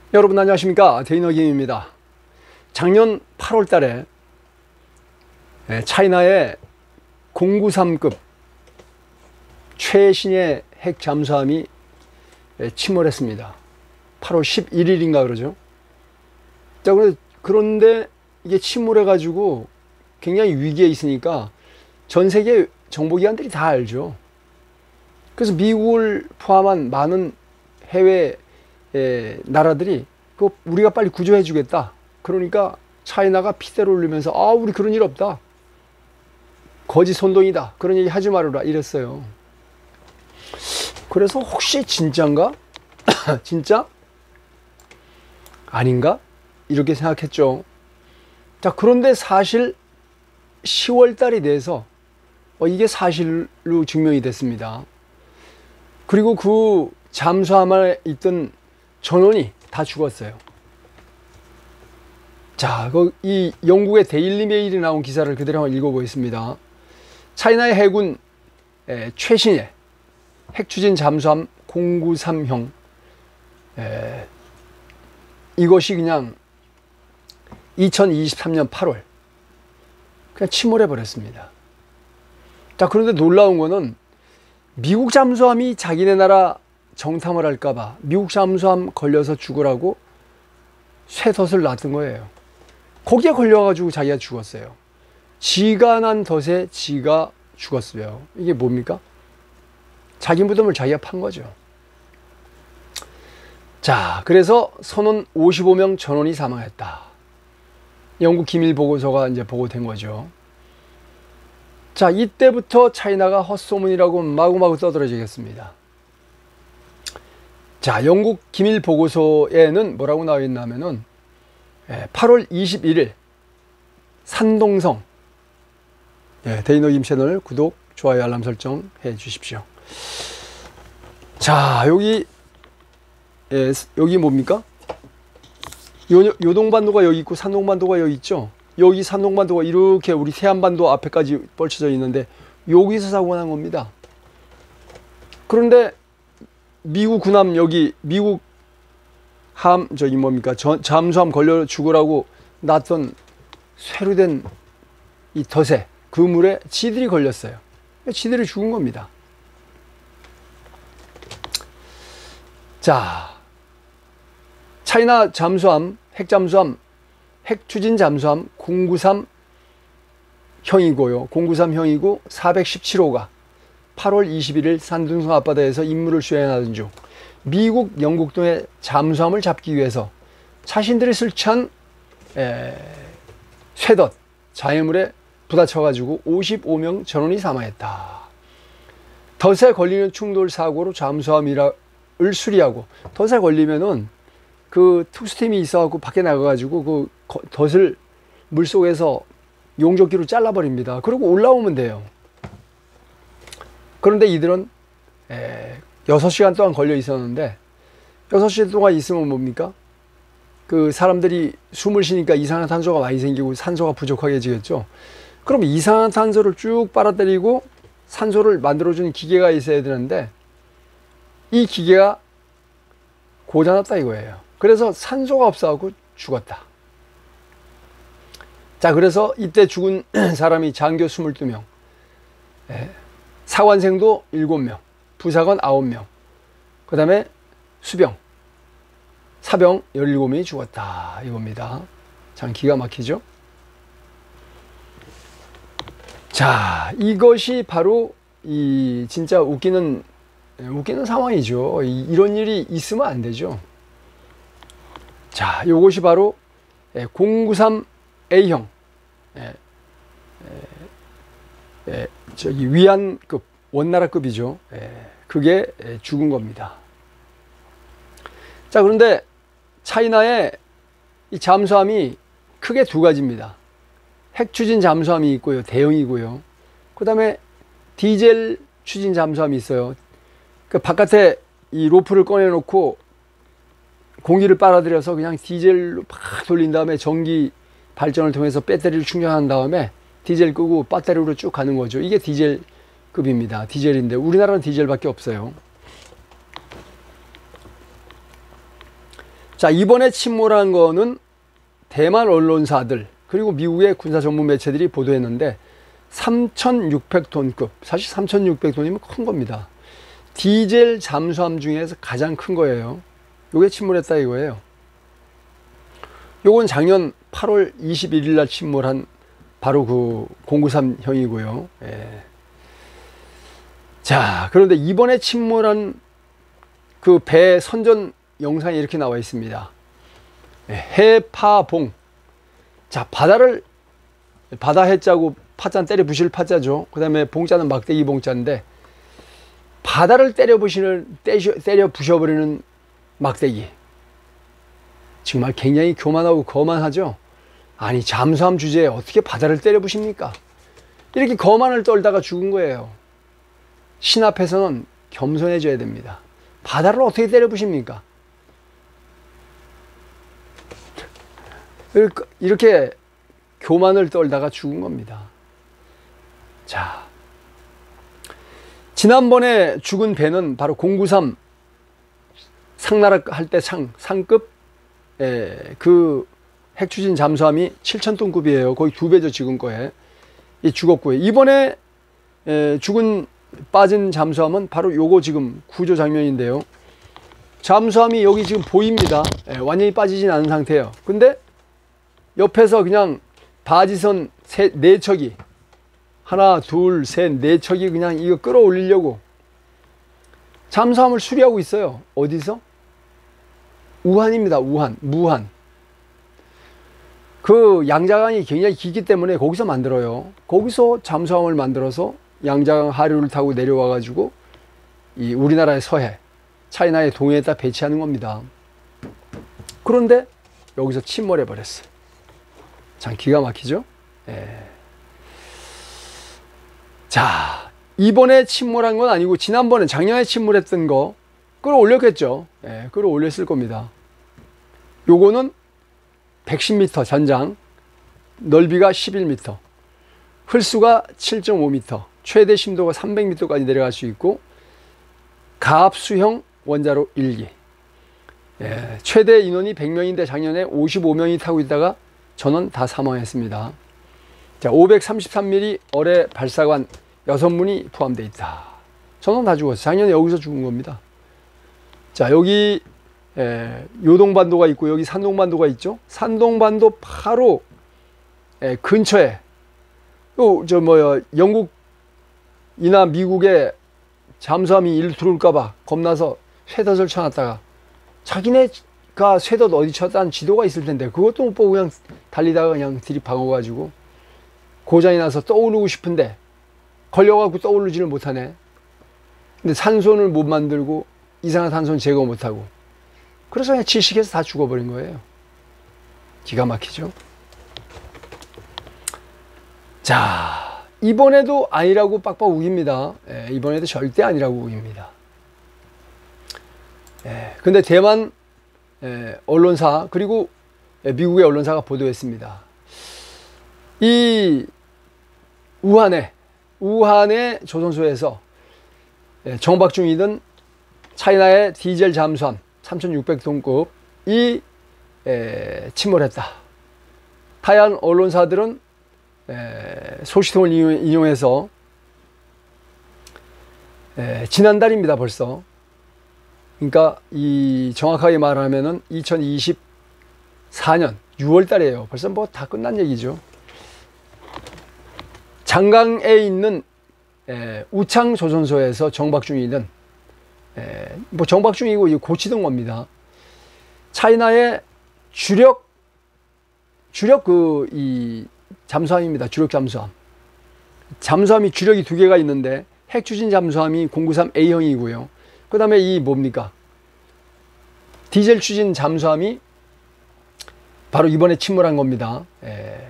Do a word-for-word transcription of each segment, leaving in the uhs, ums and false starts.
여러분 안녕하십니까, 데이너김입니다. 작년 팔월 달에 차이나의 공구삼급 최신의 핵 잠수함이 침몰했습니다. 팔월 십일일인가 그러죠. 자, 그런데 이게 침몰해 가지고 굉장히 위기에 있으니까 전 세계 정보기관들이 다 알죠. 그래서 미국을 포함한 많은 해외 에, 나라들이 그 우리가 빨리 구조해 주겠다. 그러니까 차이나가 피대를 올리면서 아, 우리 그런 일 없다, 거짓 선동이다, 그런 얘기 하지 말아라 이랬어요. 그래서 혹시 진짠가? 진짜? 아닌가? 이렇게 생각했죠. 자, 그런데 사실 시월 달이 돼서 어, 이게 사실로 증명이 됐습니다. 그리고 그 잠수함에 있던 전원이 다 죽었어요. 자, 이 영국의 데일리 메일이 나온 기사를 그대로 한번 읽어보겠습니다. 차이나의 해군 최신의 핵추진 잠수함 공구삼형, 에, 이것이 그냥 이천이십삼년 팔월 그냥 침몰해 버렸습니다. 자, 그런데 놀라운 거는 미국 잠수함이 자기네 나라 정탐을 할까봐 미국 잠수함 걸려서 죽으라고 쇠덫을 놨던 거예요. 거기에 걸려가지고 자기가 죽었어요. 지가 난 덫에 지가 죽었어요. 이게 뭡니까? 자기 무덤을 자기가 판 거죠. 자, 그래서 선원 오십오명 전원이 사망했다. 영국 기밀 보고서가 이제 보고된 거죠. 자, 이때부터 차이나가 헛소문이라고 마구마구 떠들어지겠습니다. 자, 영국 기밀 보고서에는 뭐라고 나와 있냐면은 팔월 이십일일 산동성, 예, 데이너김 채널 구독, 좋아요, 알람 설정 해 주십시오. 자, 여기 예, 여기 뭡니까? 요, 요동반도가 여기 있고 산동반도가 여기 있죠. 여기 산동반도가 이렇게 우리 태안반도 앞에까지 펼쳐져 있는데 여기서 사고가 난 겁니다. 그런데 미국 군함, 여기 미국 함, 저기 뭡니까, 전, 잠수함 걸려 죽으라고 놨던 쇠로 된 이 덫에, 그 물에 지들이 걸렸어요. 지들이 죽은 겁니다. 자, 차이나 잠수함, 핵잠수함, 핵추진 잠수함 공구삼 형이고요. 공구삼 형이고 사백십칠호가 팔월 이십일일 산둥성 앞바다에서 임무를 수행하던 중 미국, 영국 등의 잠수함을 잡기 위해서 자신들이 설치한 쇠덫, 장애물에 부딪혀가지고 오십오명 전원이 사망했다. 덫에 걸리는 충돌 사고로 잠수함을 수리하고, 덫에 걸리면은 그 특수팀이 있어갖고 밖에 나가가지고 그 덫을 물속에서 용접기로 잘라버립니다. 그리고 올라오면 돼요. 그런데 이들은 여섯 시간 동안 걸려 있었는데, 여섯 시간 동안 있으면 뭡니까? 그 사람들이 숨을 쉬니까 이산화탄소가 많이 생기고 산소가 부족하게지겠죠. 그럼 이산화탄소를 쭉 빨아들이고 산소를 만들어주는 기계가 있어야 되는데 이 기계가 고장났다 이거예요. 그래서 산소가 없어갖고 죽었다. 자, 그래서 이때 죽은 사람이 장교 이십이명, 사관생도 일곱명, 부사관 아홉명, 그 다음에 수병, 사병 열일곱명이 죽었다 이겁니다. 참 기가 막히죠. 자, 이것이 바로 이 진짜 웃기는 웃기는 상황이죠. 이, 이런 일이 있으면 안 되죠. 자, 요것이 바로 공구삼 에이형, 에, 에, 에, 저기 위안급, 원나라급이죠. 에, 그게 죽은 겁니다. 자, 그런데 차이나의 이 잠수함이 크게 두 가지입니다. 핵추진 잠수함이 있고요, 대형이고요. 그 다음에 디젤 추진 잠수함이 있어요. 그 바깥에 이 로프를 꺼내놓고 공기를 빨아들여서 그냥 디젤로 팍 돌린 다음에 전기 발전을 통해서 배터리를 충전한 다음에 디젤 끄고 배터리로 쭉 가는 거죠. 이게 디젤급입니다. 디젤인데 우리나라는 디젤밖에 없어요. 자, 이번에 침몰한 거는 대만 언론사들 그리고 미국의 군사 전문 매체들이 보도했는데 삼천육백 톤급, 사실 삼천육백 톤이면 큰 겁니다. 디젤 잠수함 중에서 가장 큰 거예요. 요게 침몰했다 이거예요. 요건 작년 팔월 이십일일 날 침몰한 바로 그 공구삼형이고요. 예. 자, 그런데 이번에 침몰한 그 배 선전 영상이 이렇게 나와 있습니다. 예, 해파봉. 자, 바다를 바다 해자고 파자는 때려 부실 파자죠. 그 다음에 봉자는 막대기 봉자인데 바다를 때려 부시는 때려 부셔버리는 막대기. 정말 굉장히 교만하고 거만하죠. 아니, 잠수함 주제에 어떻게 바다를 때려 부십니까? 이렇게 거만을 떨다가 죽은 거예요. 신 앞에서는 겸손해져야 됩니다. 바다를 어떻게 때려 부십니까? 이렇게 교만을 떨다가 죽은 겁니다. 자, 지난번에 죽은 배는 바로 공구삼 상나락 할 때 상, 상급 에, 그 핵추진 잠수함이 칠천 톤급이에요. 거의 두 배죠, 지금 거에. 이 죽었고요. 이번에 에, 죽은 빠진 잠수함은 바로 요거 지금 구조 장면인데요. 잠수함이 여기 지금 보입니다. 에, 완전히 빠지진 않은 상태예요. 근데 옆에서 그냥 바지선 세, 네 척이 하나, 둘, 셋, 네 척이 그냥 이거 끌어올리려고 잠수함을 수리하고 있어요. 어디서? 우한입니다. 우한, 무한. 그 양자강이 굉장히 깊기 때문에 거기서 만들어요. 거기서 잠수함을 만들어서 양자강 하류를 타고 내려와 가지고 이 우리나라의 서해, 차이나의 동해에다 배치하는 겁니다. 그런데 여기서 침몰해 버렸어요. 참 기가 막히죠? 예. 자, 이번에 침몰한 건 아니고 지난번에 작년에 침몰했던 거 끌어올렸겠죠. 예, 끌어올렸을 겁니다. 요거는 백십 미터 전장, 넓이가 십일 미터, 흘수가 칠 점 오 미터, 최대 심도가 삼백 미터까지 내려갈 수 있고 가압수형 원자로 일 기. 예, 최대 인원이 백 명인데 작년에 오십오 명이 타고 있다가 전원 다 사망했습니다. 자, 오백삼십삼 밀리미터 어뢰 발사관 여섯 문이 포함되어 있다. 전원 다 죽었어요. 작년에 여기서 죽은 겁니다. 자, 여기 에, 요동반도가 있고 여기 산동반도가 있죠. 산동반도 바로 에, 근처에 요, 저 뭐야 영국이나 미국의 잠수함이 일 들어올까봐 겁나서 쇠덫을 쳐놨다가 자기네가 쇠덫 어디 쳤다는 지도가 있을 텐데 그것도 못 보고 그냥 달리다가 그냥 들이박아가지고 고장이 나서 떠오르고 싶은데 걸려갖고 떠오르지를 못하네. 근데 산소를 못 만들고 이산화탄소는 제거 못하고 그래서 그냥 질식해서 다 죽어버린 거예요. 기가 막히죠. 자, 이번에도 아니라고 빡빡 우깁니다. 예, 이번에도 절대 아니라고 우깁니다. 예, 근데 대만 예, 언론사 그리고 예, 미국의 언론사가 보도했습니다. 이 우한에 우한의 조선소에서 예, 정박 중이던 차이나의 디젤 잠수함 삼천육백 톤급이 에, 침몰했다. 타이완 언론사들은 에, 소식통을 인용해서 에, 지난달입니다. 벌써. 그러니까 이 정확하게 말하면은 이천이십사 년 유월 달이에요. 벌써 뭐 다 끝난 얘기죠. 장강에 있는 에, 우창 조선소에서 정박 중이던 에, 뭐 정박 중이고 고치던 겁니다. 차이나의 주력 주력 그 이 잠수함입니다. 주력 잠수함. 잠수함이 주력이 두 개가 있는데 핵추진 잠수함이 공구삼 에이형이고요. 그 다음에 이 뭡니까? 디젤 추진 잠수함이 바로 이번에 침몰한 겁니다. 에,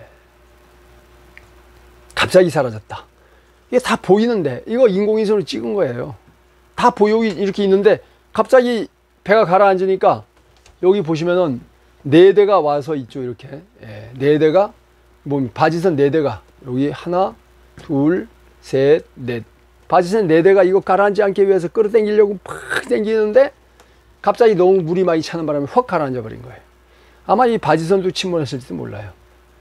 갑자기 사라졌다. 이게 다 보이는데 이거 인공위성으로 찍은 거예요. 다 보여 이렇게 있는데 갑자기 배가 가라앉으니까 여기 보시면은 네 대가 와서 있죠. 이렇게 예, 네 대가 뭐 바지선 네 대가 여기 하나 둘 셋 넷 바지선 네 대가 이거 가라앉지 않기 위해서 끌어당기려고 팍 당기는데 갑자기 너무 물이 많이 차는 바람에 확 가라앉아 버린 거예요. 아마 이 바지선도 침몰했을지도 몰라요.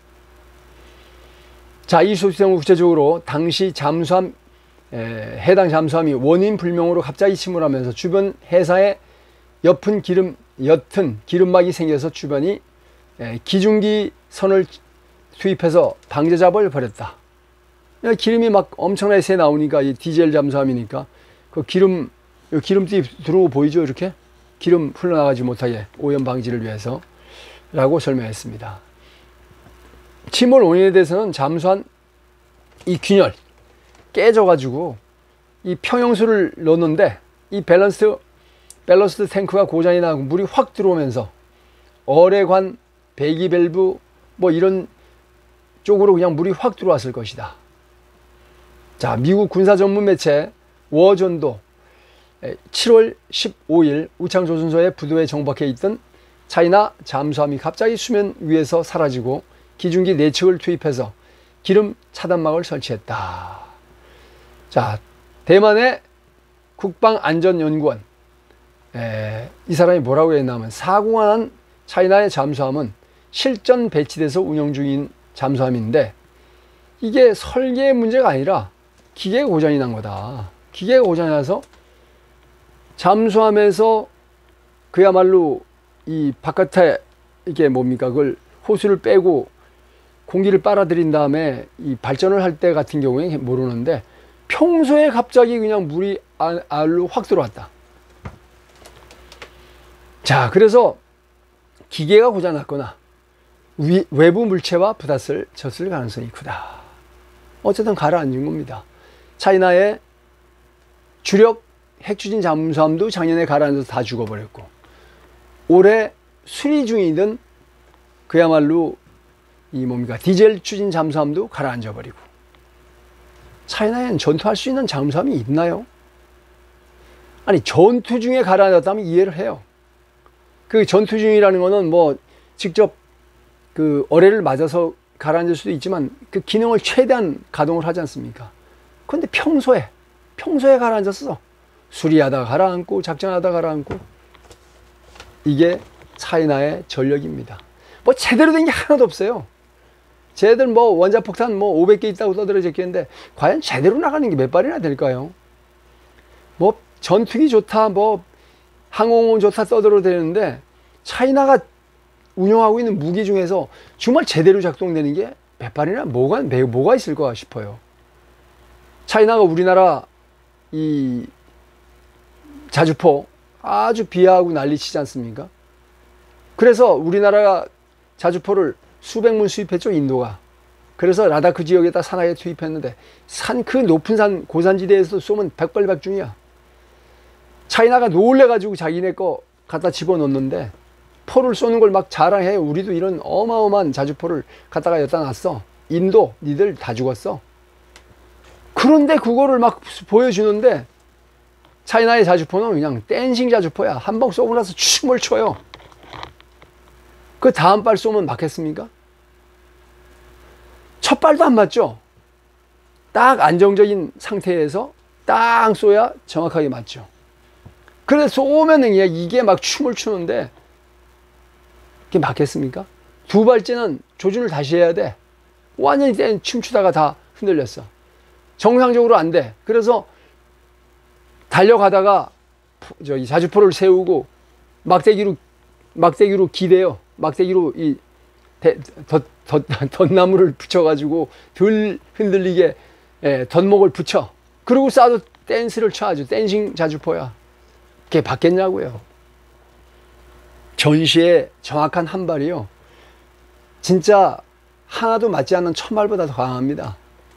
자, 이 소식은 구체적으로 당시 잠수함, 에, 해당 잠수함이 원인 불명으로 갑자기 침몰하면서 주변 해사에 옅은 기름, 옅은 기름막이 생겨서 주변이 에, 기중기 선을 투입해서 방제 작업을 벌였다. 기름이 막 엄청나게 새 나오니까 이 디젤 잠수함이니까 그 기름, 기름띠 들어오고 보이죠? 이렇게 기름 흘러나가지 못하게 오염 방지를 위해서 라고 설명했습니다. 침몰 원인에 대해서는 잠수함 이 균열 깨져가지고 이 평형수를 넣었는데 이 밸런스 밸러스트 탱크가 고장이 나고 물이 확 들어오면서 어뢰관, 배기 밸브 뭐 이런 쪽으로 그냥 물이 확 들어왔을 것이다. 자, 미국 군사 전문 매체 워존도 칠월 십오일 우창조선소의 부두에 정박해 있던 차이나 잠수함이 갑자기 수면 위에서 사라지고 기중기 네 척을 투입해서 기름 차단막을 설치했다. 자, 대만의 국방안전연구원 에, 이 사람이 뭐라고 했냐면 사고한 차이나의 잠수함은 실전 배치돼서 운영 중인 잠수함인데 이게 설계 문제가 아니라 기계 고장이 난 거다. 기계가 고장이 나서 잠수함에서 그야말로 이 바깥에 이게 뭡니까 그걸 호수를 빼고 공기를 빨아들인 다음에 이 발전을 할 때 같은 경우에 모르는데 평소에 갑자기 그냥 물이 알로 확 들어왔다. 자, 그래서 기계가 고장났거나 위, 외부 물체와 부딪혔을 졌을 가능성이 크다. 어쨌든 가라앉은 겁니다. 차이나의 주력 핵추진 잠수함도 작년에 가라앉아서 다 죽어버렸고 올해 수리 중이던 그야말로 이 뭡니까 디젤 추진 잠수함도 가라앉아 버리고 차이나에는 전투할 수 있는 잠수함이 있나요? 아니 전투 중에 가라앉았다면 이해를 해요. 그 전투 중이라는 거는 뭐 직접 그 어뢰를 맞아서 가라앉을 수도 있지만 그 기능을 최대한 가동을 하지 않습니까? 그런데 평소에 평소에 가라앉았어. 수리하다가 가라앉고 작전하다가 가라앉고 이게 차이나의 전력입니다. 뭐 제대로 된 게 하나도 없어요. 쟤들 뭐 원자폭탄 뭐 오백 개 있다고 떠들어졌겠는데 과연 제대로 나가는 게 몇 발이나 될까요? 뭐 전투기 좋다 뭐 항공모함 좋다 떠들어대는데 차이나가 운영하고 있는 무기 중에서 정말 제대로 작동되는 게 몇 발이나 뭐가, 뭐가 있을까 싶어요. 차이나가 우리나라 이 자주포 아주 비하하고 난리치지 않습니까? 그래서 우리나라가 자주포를 수백 문 수입했죠, 인도가. 그래서 라다크 지역에다 산하에 투입했는데 산 그 높은 산 고산지대에서 쏘면 백발백중이야. 차이나가 놀래가지고 자기네 거 갖다 집어넣는데 포를 쏘는 걸 막 자랑해요. 우리도 이런 어마어마한 자주포를 갖다가 여기다 놨어. 인도 니들 다 죽었어. 그런데 그거를 막 보여주는데 차이나의 자주포는 그냥 댄싱 자주포야. 한 방 쏘고 나서 춤을 춰요. 그 다음 발 쏘면 맞겠습니까? 첫 발도 안 맞죠? 딱 안정적인 상태에서 딱 쏘야 정확하게 맞죠. 그래서 쏘면은 이게 막 춤을 추는데 이게 맞겠습니까? 두 발째는 조준을 다시 해야 돼. 완전히 춤추다가 다 흔들렸어. 정상적으로 안 돼. 그래서 달려가다가 저기 자주포를 세우고 막대기로 막대기로 기대요. 막대기로 이 대, 덧, 덧, 덧나무를 붙여가지고 덜 흔들리게 예, 덧목을 붙여. 그리고 쏴도 댄스를 춰야죠. 댄싱 자주포야. 그게 받겠냐고요. 전시의 정확한 한 발이요. 진짜 하나도 맞지 않는 천발보다 더 강합니다.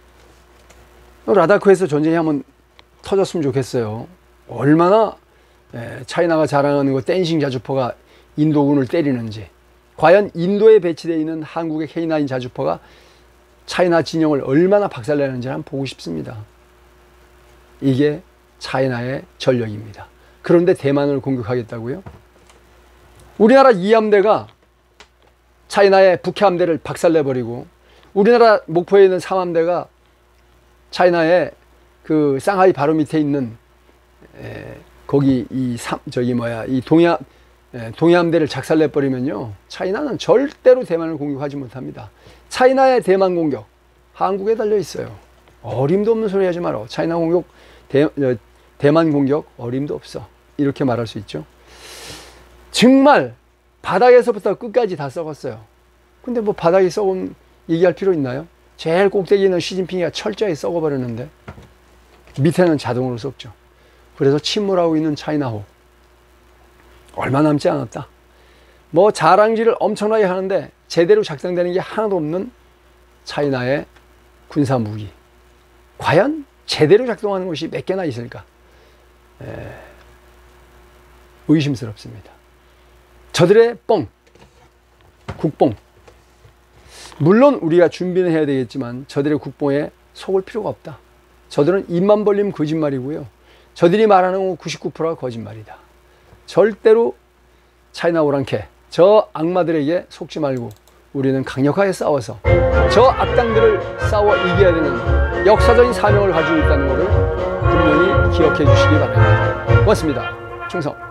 라다크에서 전쟁이 한번 터졌으면 좋겠어요. 얼마나 예, 차이나가 자랑하는 거 댄싱 자주포가 인도군을 때리는지. 과연 인도에 배치되어 있는 한국의 케이 나인 자주포가 차이나 진영을 얼마나 박살내는지 한번 보고 싶습니다. 이게 차이나의 전력입니다. 그런데 대만을 공격하겠다고요? 우리나라 이 함대가 차이나의 북해 함대를 박살내버리고 우리나라 목포에 있는 삼 함대가 차이나의 그 상하이 바로 밑에 있는 에, 거기 이 삼, 저기 뭐야 이 동해 예, 동해함대를 작살내 버리면요, 차이나는 절대로 대만을 공격하지 못합니다. 차이나의 대만 공격 한국에 달려 있어요. 어림도 없는 소리 하지 마라. 차이나 공격 대, 대만 공격 어림도 없어. 이렇게 말할 수 있죠. 정말 바닥에서부터 끝까지 다 썩었어요. 근데 뭐 바닥이 썩은 얘기할 필요 있나요? 제일 꼭대기에 있는 시진핑이가 철저히 썩어버렸는데 밑에는 자동으로 썩죠. 그래서 침몰하고 있는 차이나호 얼마 남지 않았다. 뭐 자랑질을 엄청나게 하는데 제대로 작동되는 게 하나도 없는 차이나의 군사무기, 과연 제대로 작동하는 곳이 몇 개나 있을까? 에... 의심스럽습니다. 저들의 뻥, 국뽕, 물론 우리가 준비는 해야 되겠지만 저들의 국뽕에 속을 필요가 없다. 저들은 입만 벌리면 거짓말이고요, 저들이 말하는 구십구 퍼센트가 거짓말이다. 절대로 차이나 오랑캐 저 악마들에게 속지 말고 우리는 강력하게 싸워서 저 악당들을 싸워 이겨야 되는 역사적인 사명을 가지고 있다는 것을 분명히 기억해 주시기 바랍니다. 고맙습니다. 충성.